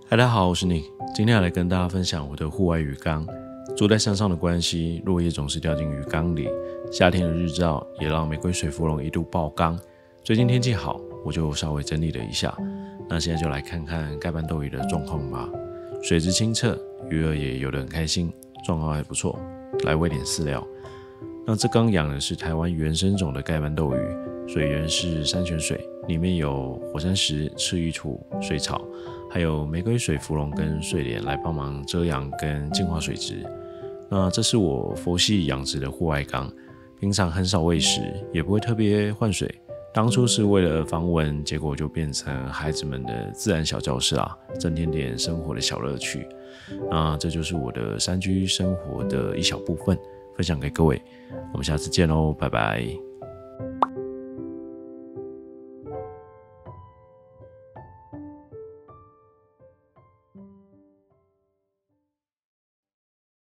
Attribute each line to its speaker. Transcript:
Speaker 1: 嗨，大家好，我是 Nick，今天要来跟大家分享我的户外鱼缸。住在山上的关系，落叶总是掉进鱼缸里，夏天的日照也让玫瑰水芙蓉一度爆缸。最近天气好，我就稍微整理了一下。那现在就来看看盖斑斗鱼的状况吧。水质清澈，鱼儿也游得很开心，状况还不错。来喂点饲料。那这缸养的是台湾原生种的盖斑斗鱼，水源是山泉水，里面有火山石、赤玉土、水草，还有玫瑰水芙蓉跟睡莲来帮忙遮阳跟净化水质。那这是我佛系养殖的户外缸，平常很少喂食，也不会特别换水。当初是为了防蚊，结果就变成孩子们的自然小教室啊，增添点生活的小乐趣。那这就是我的山居生活的一小部分，分享给各位。我们下次见喽，拜拜。